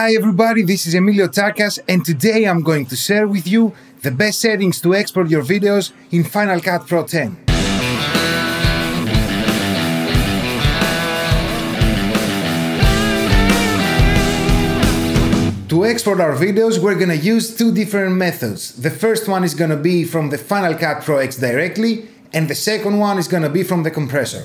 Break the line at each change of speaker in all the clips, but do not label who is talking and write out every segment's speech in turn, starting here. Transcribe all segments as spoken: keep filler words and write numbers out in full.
Hi everybody, this is Emilio Takas, and today I'm going to share with you the best settings to export your videos in Final Cut Pro ten. To export our videos, we're gonna use two different methods. The first one is gonna be from the Final Cut Pro X directly, and the second one is gonna be from the compressor.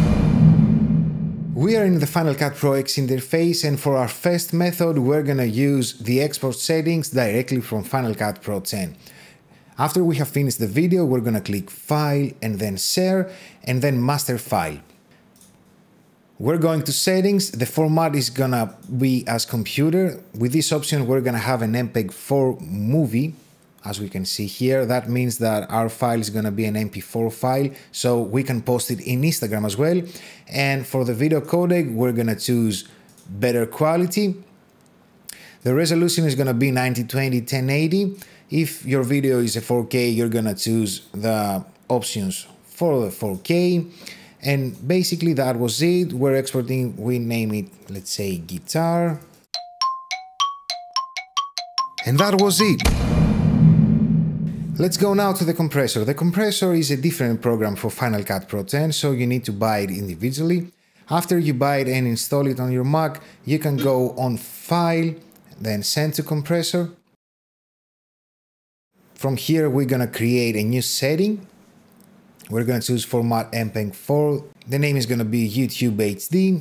We are in the Final Cut Pro X interface, and for our first method we're gonna use the export settings directly from Final Cut Pro ten. After we have finished the video, we're gonna click File and then Share and then Master File. We're going to Settings. The format is gonna be as computer. With this option we're gonna have an M P E G four movie. As we can see here, that means that our file is going to be an M P four file, so we can post it in Instagram as well. And for the video codec, we're going to choose better quality. The resolution is going to be ninety twenty ten eighty. If your video is a four K, you're going to choose the options for the four K. And basically that was it. We're exporting, we name it, let's say, guitar. And that was it. Let's go now to the compressor. The compressor is a different program for Final Cut Pro ten, so you need to buy it individually. After you buy it and install it on your Mac, you can go on File, then Send to Compressor. From here, we're gonna create a new setting. We're gonna choose Format M P E G four. The name is gonna be YouTube H D.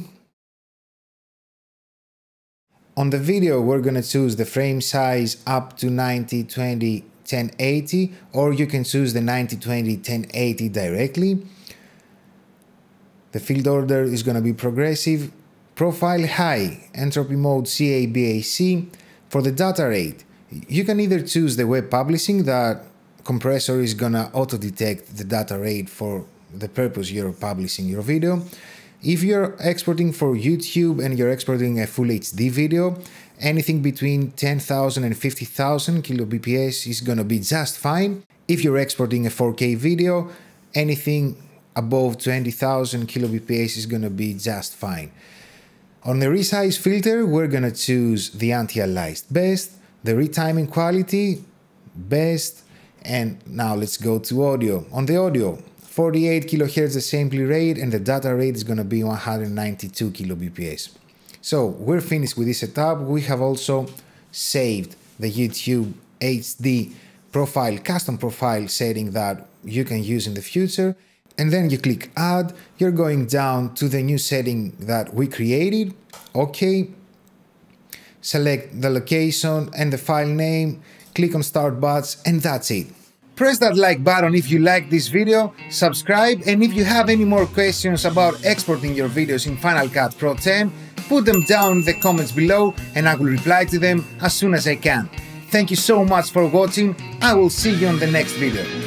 On the video, we're gonna choose the frame size up to ninety twenty ten eighty, or you can choose the ninety twenty ten eighty directly. The field order is going to be progressive. Profile high, entropy mode C A B A C. For the data rate, you can either choose the web publishing, that compressor is going to auto detect the data rate for the purpose you're publishing your video. If you're exporting for YouTube and you're exporting a full H D video, anything between ten thousand and fifty thousand kilobps is gonna be just fine. If you're exporting a four K video, anything above twenty thousand kilobps is gonna be just fine. On the resize filter, we're gonna choose the anti-aliased best, the retiming quality best, and now let's go to audio. On the audio, forty-eight kilohertz assembly rate, and the data rate is gonna be one hundred ninety-two kilobps. So we're finished with this setup. We have also saved the YouTube H D profile, custom profile setting that you can use in the future. And then you click Add. You're going down to the new setting that we created. OK. Select the location and the file name. Click on Start Buds, and that's it. Press that like button if you like this video, subscribe, and if you have any more questions about exporting your videos in Final Cut Pro ten, put them down in the comments below and I will reply to them as soon as I can. Thank you so much for watching. I will see you on the next video.